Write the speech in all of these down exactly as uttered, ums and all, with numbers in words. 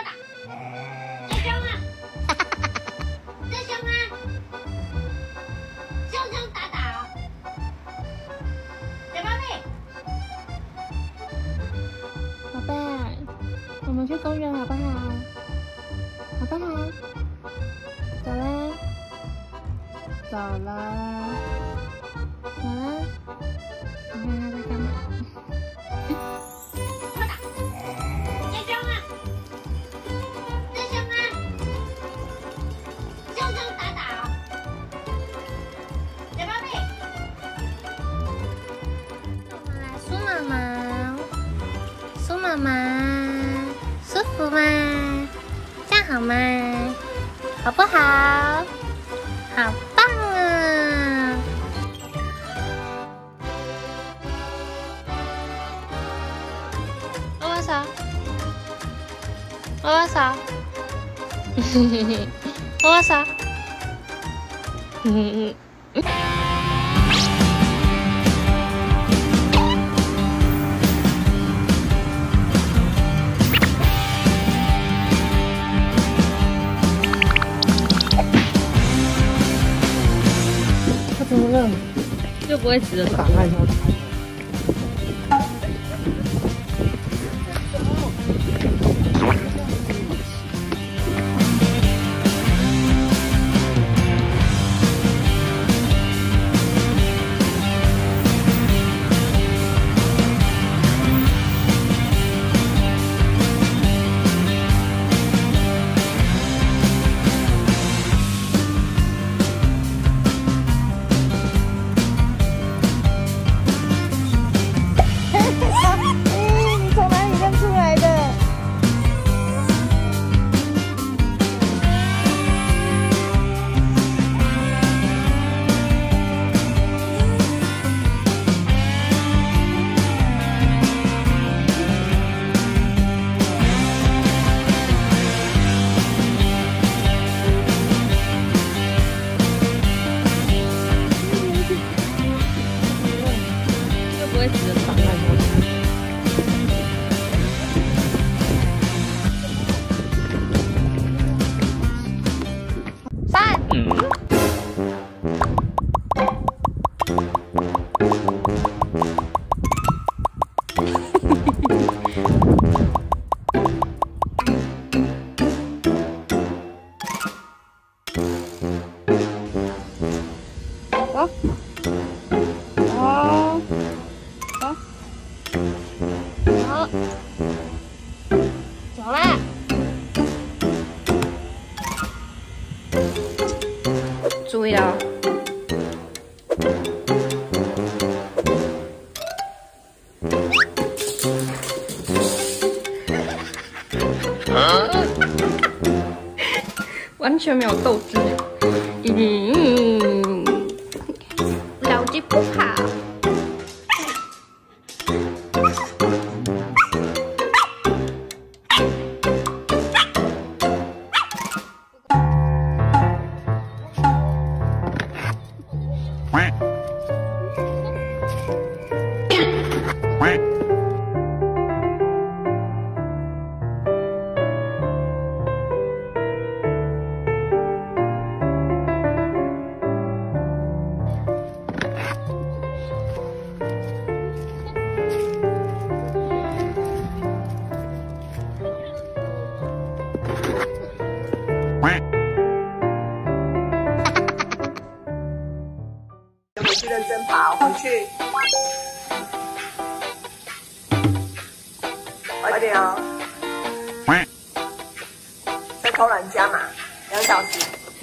打，再凶啊！再凶啊！凶凶打打，嘴巴妹。 宝贝，我们去公园好不好？好不好？走啦，走啦，走啦！你看他在干嘛？ 快打！再凶啊！再凶啊！凶凶打打，嘴巴妹。 苏妈妈，苏妈妈，舒服吗？这样好吗？好不好？好棒啊！握握手，握握手，握握手，嗯嗯。 怎么了？ 就不会直的打开它。 走啦！注意了。完全没有斗志。嗯，老鸡不跑。 回去认真跑，回去，快点哦！再偷懒加码，两小时。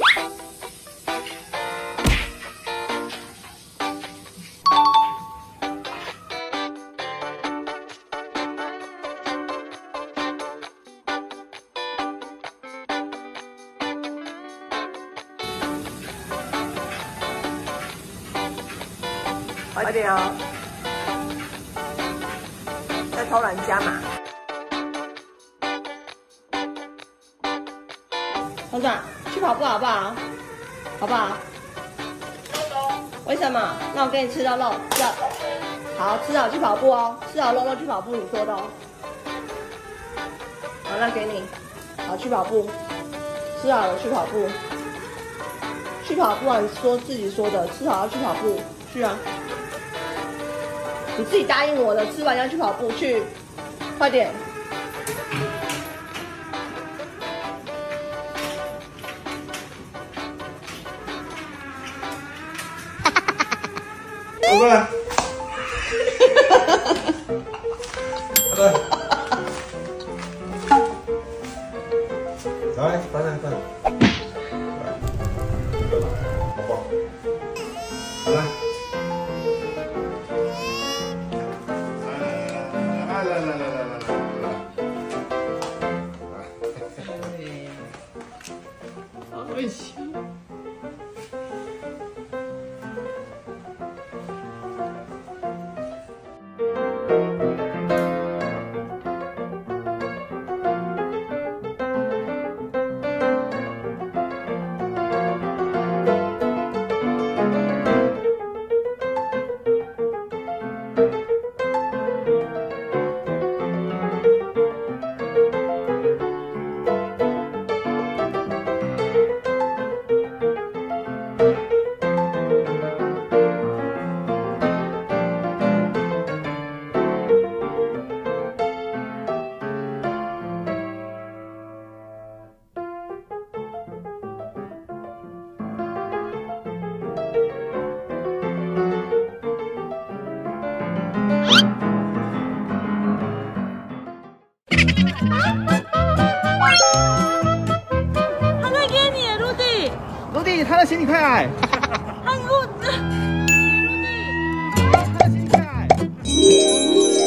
快点哦！再偷懒加码。 团长，去跑步好不好？好不好？为什么？那我给你吃肉肉，吃了。好，吃好去跑步哦，吃好肉肉去跑步，你说的哦。好，那给你。 好，去跑步。吃好了去跑步。去跑步啊！你说自己说的，吃好要去跑步，去啊！你自己答应我的，吃完要去跑步，去，快点。 宝贝，宝贝，来，翻来翻，好不好？好来，来来来来来来来来，好危险。 他在给你，陆地。 陆地，他的行李快来！ 他陆陆地。 他的行李快来！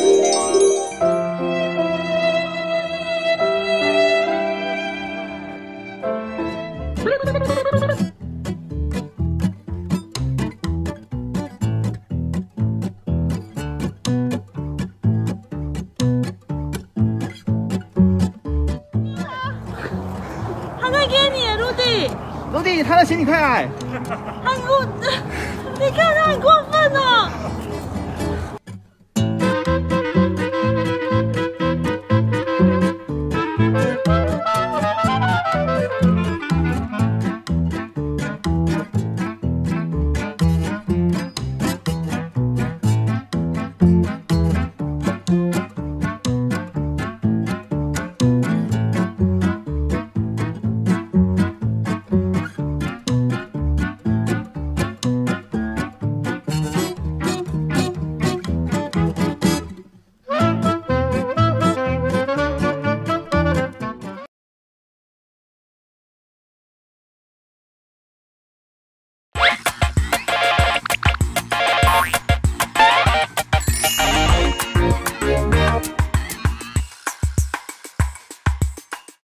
他在给你，陆地。 陆地，他的行李快来！ 他陆，你看他很过分哦。